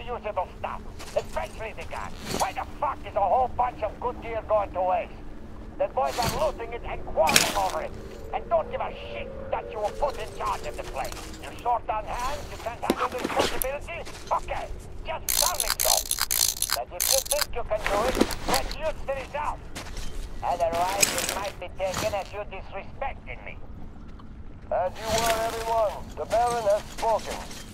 usable stuff, especially the gun. Why the fuck is a whole bunch of good gear going to waste? The boys are looting it and quarreling over it, and don't give a shit that you were put in charge of the place. You're short on hands, you can't handle the responsibility? Okay, just tell me so. But if you think you can do it, get used to the result. Otherwise, it might be taken as you disrespecting me. As you were, everyone. The Baron has spoken.